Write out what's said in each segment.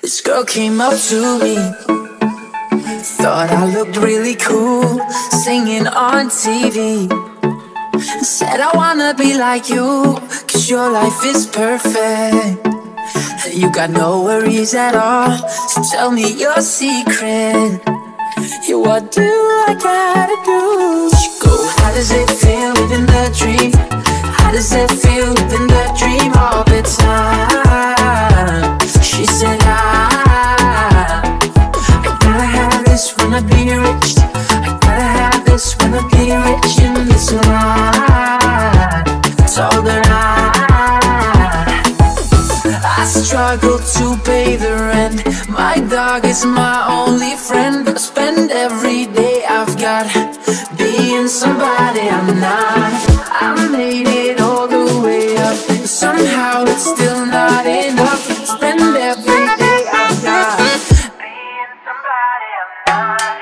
This girl came up to me, thought I looked really cool, singing on TV. Said I wanna be like you, cause your life is perfect. You got no worries at all, so tell me your secret. Yeah, what do I gotta do? She go, how does it feel living the dream? How does it feel living the dream all the time? She said, I gotta have this when I be rich. I gotta have this when I be rich in this life. Told her I struggle to pay the rent. My dog is my only friend. I spend every day I've got being somebody I'm not. I made it all the way up, and somehow it's still not enough. Spend every day I've got being somebody I'm not.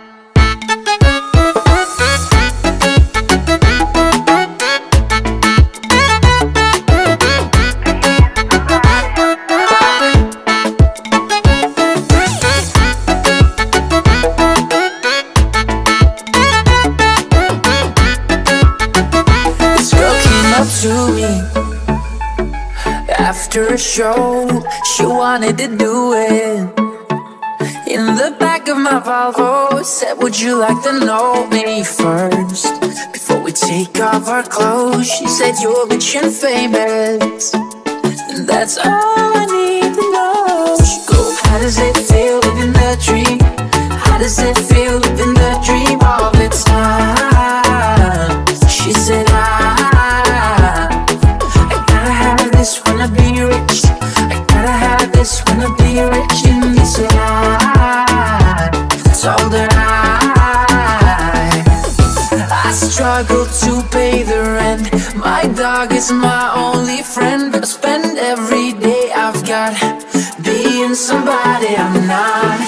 To me after a show, she wanted to do it in the back of my Volvo. Said, would you like to know me first before we take off our clothes? She said, you're rich and famous, and that's all I need to know. She go, how does it feel living the dream? How does it feel living the dream all the time? She said, when I be rich, I gotta have this when I be rich in this life. Told her I struggle to pay the rent. My dog is my only friend. I spend every day I've got being somebody I'm not.